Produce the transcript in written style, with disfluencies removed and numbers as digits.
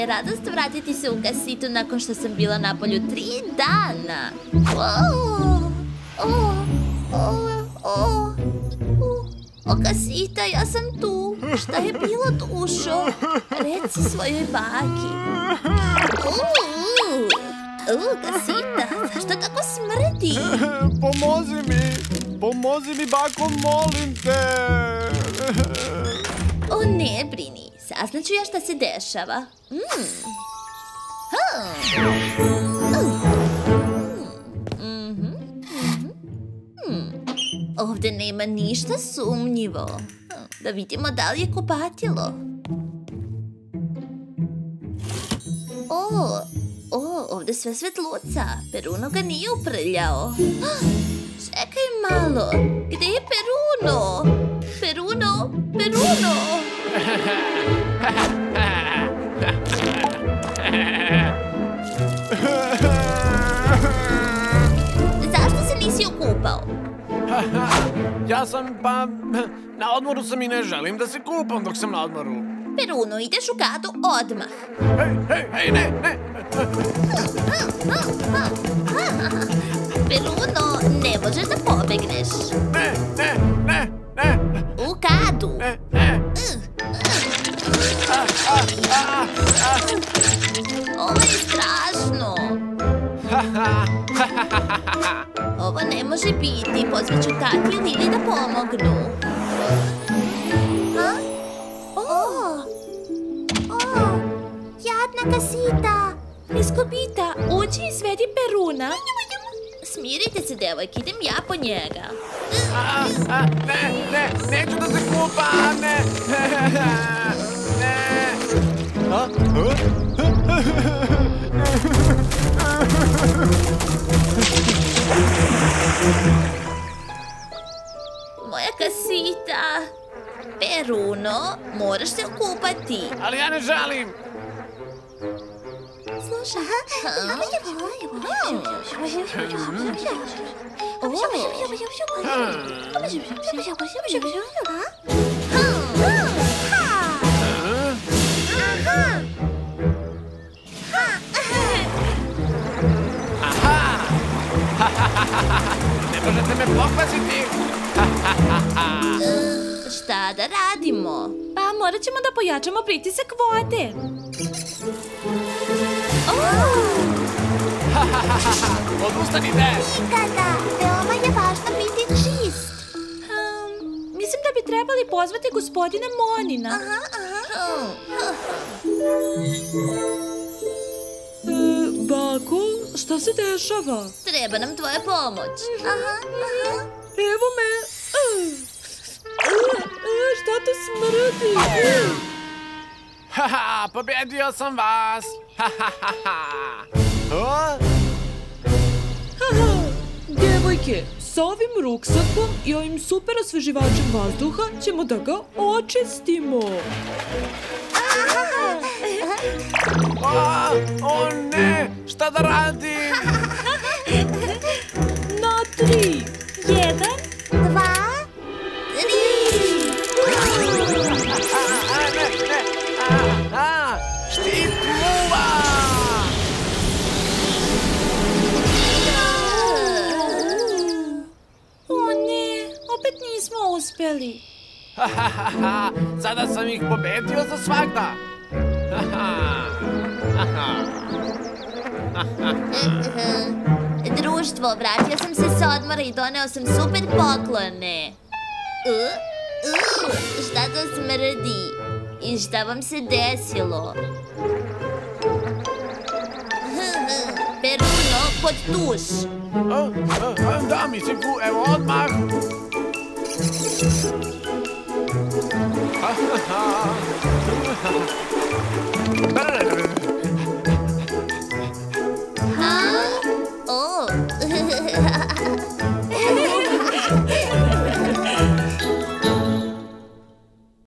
je radost vratiti se u kasitu nakon što sam bila napolju 3 dana. O, kasita, ja sam tu. Šta je bilo, dušo? Reci svojoj baki. Kasita, zašto tako smrdi? Pomozi mi, bako, molim te. O, ne brini, saznaću ja šta se dešava. Ovde nema ništa sumnjivo. Da vidimo da li je kupatilo. Ovde sve svetluca. Peruno ga nije uprljao. Čekaj malo. Gde je Peruno? Peruno! Zašto se nisi okupao? Ja sam, na odmoru sam i ne želim da se kupam dok sam na odmoru. Peruno, ideš u kadu odmah. Hej, ne! Peruno, ne možeš da pobegneš. Ne! U kadu. Ovo je strašno. Ovo ne može biti. Pozvaću tati i Lili da pomognu. Jadna kasita. Iskobita, uđi i svedi Peruna. Smirite se, devojke, idem ja po njega. Neću da se kupam, ne. Moja kasita. Peruno, moraš se okupati. Ali ja ne želim. Slušaj. Ne možete me pokvasiti. Šta da radimo? Pa morat ćemo da pojačamo pritisak vode. Odustanite! Nikada! Veoma je važno biti čist. Mislim da bi trebali pozvati gospodina Monina. Bako, šta se dešava? Treba nam tvoja pomoć. Evo me. Šta to smrdi? Pobedio sam vas! Devojke, sa ovim ruksakom i ovim super osveživačem vazduha ćemo da ga očistimo. O ne, šta da radim? Na 3. 1, 2, 3. Štit muva! O ne, opet nismo uspeli. Sada sam ih pobedio za svagda. Društvo, vratio sam se s odmora i doneo sam super poklone. Šta to smrdi? I šta vam se desilo? Peruno, pod tuš. Da, mislim, evo odmah.